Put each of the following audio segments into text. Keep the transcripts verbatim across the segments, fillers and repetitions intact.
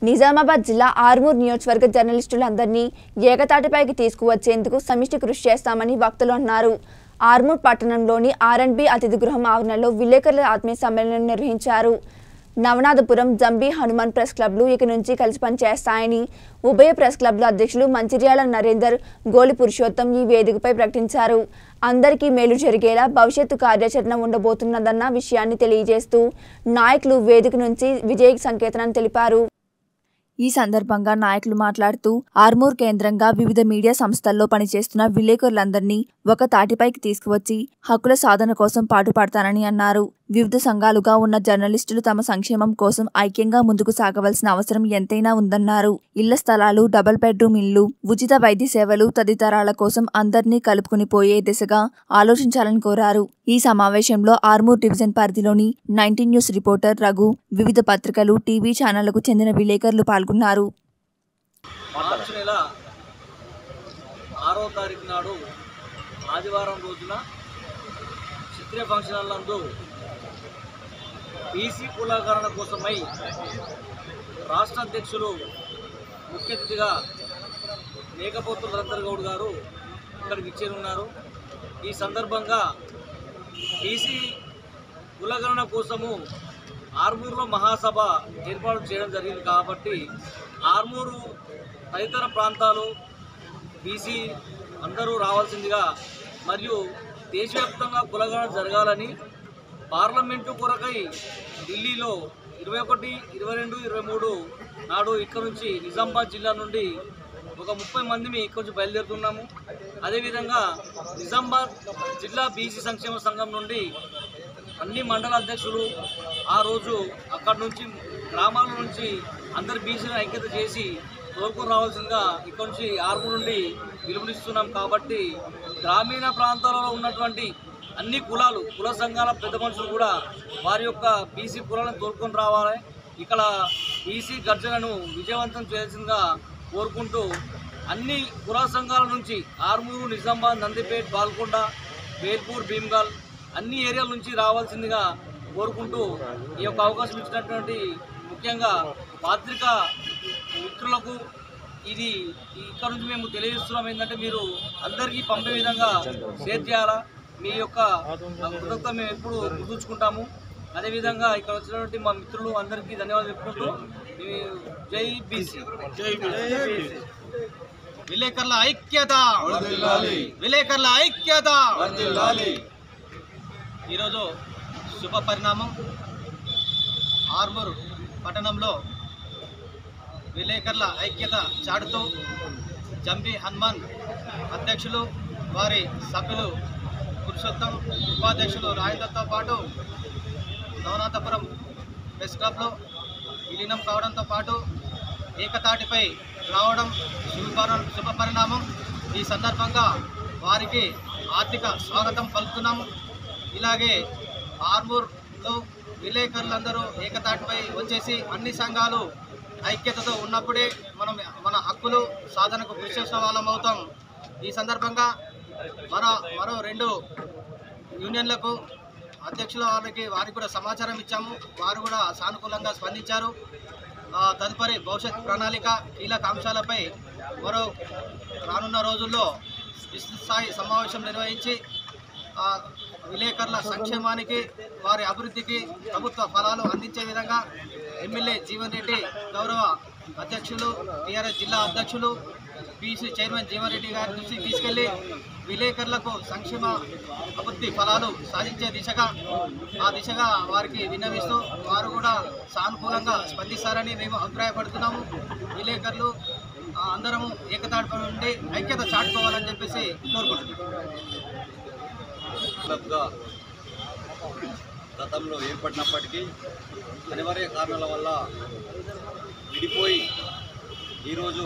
నిజామాబాద్ జిల్లా ఆర్మూర్ నియోజకవర్గ జర్నలిస్టులందరినీ ఏకతాటిపైకి తీసుకువచ్చేందుకు సమిష్టి కృషి చేస్తామని వక్తలు అన్నారు. ఆర్మూర్ పట్టణంలోని ఆర్ అండ్ బి అతిథి గృహం ఆవరణలో విలేకరుల ఆత్మీయ సమ్మేళనం నిర్వహించారు. నవనాథపురం జంబీ హనుమాన్ ప్రెస్ క్లబ్లు ఇక నుంచి కలిసి పనిచేస్తాయని ఉభయ ప్రెస్ క్లబ్ల అధ్యక్షులు మంచిర్యాల నరేందర్, గోలి పురుషోత్తం ఈ వేదికపై ప్రకటించారు. అందరికీ మేలు జరిగేలా భవిష్యత్తు కార్యాచరణ ఉండబోతున్నదన్న విషయాన్ని తెలియజేస్తూ నాయకులు వేదిక నుంచి విజయ సంకేతాన్ని తెలిపారు. ఈ సందర్భంగా నాయకులు మాట్లాడుతూ ఆర్మూర్ కేంద్రంగా వివిధ మీడియా సంస్థల్లో పనిచేస్తున్న విలేకరులందరినీ ఒక తాటిపైకి తీసుకువచ్చి హక్కుల సాధన కోసం పాటుపడతానని అన్నారు. వివిధ సంఘాలుగా ఉన్న జర్నలిస్టులు తమ సంక్షేమం కోసం ఐక్యంగా ముందుకు సాగవలసిన అవసరం ఎంతైనా ఉందన్నారు. ఇళ్ల స్థలాలు, డబుల్ బెడ్రూమ్ ఇళ్లు, ఉచిత వైద్య సేవలు తదితరాల కోసం అందరినీ కలుపుకుని పోయే దిశగా ఆలోచించాలని కోరారు. ఈ సమావేశంలో ఆర్మూర్ డివిజన్ పరిధిలోని నైన్టీన్ న్యూస్ రిపోర్టర్ రఘు, వివిధ పత్రికలు, టీవీ ఛానళ్లకు చెందిన విలేకరులు పాల్గొన్నారు. మార్చి నెల ఆరో తారీఖు నాడు ఆదివారం రోజున చిత్ర ఫంక్షన్ నందు బీసీ కులకరణ కోసమై రాష్ట్ర అధ్యక్షులు ముఖ్య అతిథిగా మేకపోతు నరేందర్ గౌడ్ గారు ఇక్కడికి ఇచ్చేరున్నారు. ఈ సందర్భంగా బీసీ కులకరణ కోసము ఆర్మూరులో మహాసభ ఏర్పాటు చేయడం జరిగింది. కాబట్టి ఆర్మూరు తదితర ప్రాంతాలు బీసీ అందరూ రావాల్సిందిగా మరియు దేశవ్యాప్తంగా కులగణన జరగాలని పార్లమెంటు కొరకై ఢిల్లీలో ఇరవై ఒకటి ఇరవై రెండు ఇరవై మూడు నాడు ఇక్కడ నుంచి నిజామాబాద్ జిల్లా నుండి ఒక ముప్పై మందిని ఇక్కడ నుంచి బయలుదేరుతున్నాము. అదేవిధంగా నిజామాబాద్ జిల్లా బీసీ సంక్షేమ సంఘం నుండి అన్ని మండల అధ్యక్షులు ఆ రోజు అక్కడి నుంచి గ్రామాల నుంచి అందరు బీసీలను ఐక్యత చేసి తోలుకొని రావాల్సిందిగా ఇక్కడ నుంచి ఆర్మూర్ నుండి పిలుపునిస్తున్నాం. కాబట్టి గ్రామీణ ప్రాంతాలలో ఉన్నటువంటి అన్ని కులాలు, కుల సంఘాల పెద్ద మనుషులు కూడా వారి యొక్క బీసీ కులాలను తోలుకొని రావాలి. ఇక్కడ బీసీ గర్జనను విజయవంతం చేయాల్సిందిగా కోరుకుంటూ అన్ని కుల సంఘాల నుంచి ఆర్మూరు, నిజామాబాద్, నందిపేట్, బాల్కొండ, బేల్పూర్, భీమ్గల్ అన్ని ఏరియాల నుంచి రావాల్సిందిగా కోరుకుంటూ ఈ యొక్క అవకాశం ఇచ్చినటువంటి ముఖ్యంగా పత్రికా మిత్రులకు ఇది ఇక్కడ నుంచి మేము తెలియజేస్తున్నాం. ఏంటంటే మీరు అందరికీ పంపే విధంగా షేర్ చేయాలా. మీ యొక్క కృతజ్ఞత మేము ఎప్పుడు గుర్తుంచుకుంటాము. అదేవిధంగా ఇక్కడ వచ్చినటువంటి మా మిత్రులు అందరికీ ధన్యవాదాలు చెప్పుకుంటూ జై బీసీ, జై బీసీ. విలేకరుల ఐక్యత, విలేకరుల ఐక్యత. ఈరోజు శుభ పరిణామం. ఆర్మూర్ పట్టణంలో విలేకరుల ఐక్యత చాటుతూ జంబీ హనుమాన్ అధ్యక్షులు, వారి సభ్యులు పురుషోత్తం, ఉపాధ్యక్షులు రాజేందర్తో పాటు నవనాథపురం ప్రెస్ క్లబ్లో విలీనం కావడంతో పాటు ఏకతాటిపై రావడం శుభ శుభ పరిణామం. ఈ సందర్భంగా వారికి ఆర్థిక స్వాగతం పలుకుతున్నాము. ఇలాగే ఆర్మూర్లో విలేకరులందరూ ఏకతాటిపై వచ్చేసి అన్ని సంఘాలు ఐక్యతతో ఉన్నప్పుడే మనం మన హక్కులు సాధనకు కృషి చేసిన వాళ్ళం అవుతాం. ఈ సందర్భంగా మరో మరో రెండు యూనియన్లకు అధ్యక్షుల వారికి వారికి కూడా సమాచారం ఇచ్చాము. వారు కూడా సానుకూలంగా స్పందించారు. తదుపరి భవిష్యత్ ప్రణాళిక, కీలక అంశాలపై మరో రానున్న రోజుల్లో విస్తృత స్థాయి సమావేశం నిర్వహించి విలేకరుల సంక్షేమానికి, వారి అభివృద్ధికి ప్రభుత్వ ఫలాలు అందించే విధంగా ఎమ్మెల్యే జీవన్ రెడ్డి, గౌరవ అధ్యక్షులు, టీఆర్ఎస్ జిల్లా అధ్యక్షులు, బీసీ చైర్మన్ జీవన్ రెడ్డి గారి దృష్టికి తీసుకెళ్లి విలేకరులకు సంక్షేమ అభివృద్ధి ఫలాలు సాధించే దిశగా ఆ దిశగా వారికి విన్నవిస్తూ వారు కూడా సానుకూలంగా స్పందిస్తారని మేము అభిప్రాయపడుతున్నాము. విలేకరులు అందరము ఏకతాటిపై నుండి ఐక్యత చాటుకోవాలని చెప్పేసి కోరుకుంటున్నాం. క్లబ్గా గతంలో ఏర్పడినప్పటికీ అనివార్య కారణాల వల్ల విడిపోయి ఈరోజు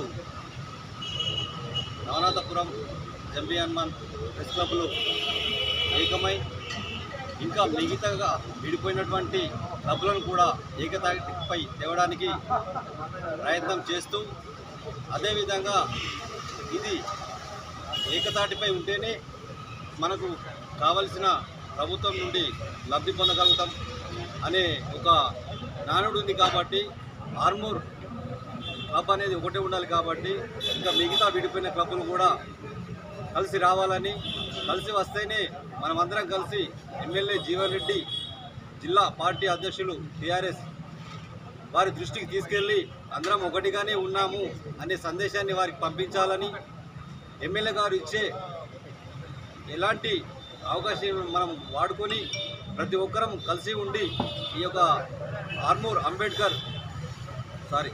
నవనాథపురం జంబీ హనుమాన్ ప్రెస్ క్లబ్లు ఏకమై ఇంకా మిగతాగా విడిపోయినటువంటి క్లబ్లను కూడా ఏకతాటిపై తేవడానికి ప్రయత్నం చేస్తూ, అదేవిధంగా ఇది ఏకతాటిపై ఉంటేనే మనకు కావలసిన ప్రభుత్వం నుండి లబ్ధి పొందగలుగుతాం అనే ఒక నానుడు ఉంది. కాబట్టి ఆర్మూర్ క్లబ్ అనేది ఒకటే ఉండాలి కాబట్టి ఇంకా మిగతా విడిపోయిన క్లబ్లు కూడా కలిసి రావాలని, కలిసి వస్తేనే మనమందరం కలిసి ఎమ్మెల్యే జీవన్ రెడ్డి జిల్లా పార్టీ అధ్యక్షులు టీఆర్ఎస్ వారి దృష్టికి తీసుకెళ్ళి అందరం ఒకటిగానే ఉన్నాము అనే సందేశాన్ని వారికి పంపించాలని, ఎమ్మెల్యే గారు ఇచ్చే ఎలాంటి అవకాశం మనం వాడుకొని ప్రతి ఒక్కరం కలిసి ఉండి ఈ యొక్క ఆర్మూర్ అంబేద్కర్ సారీ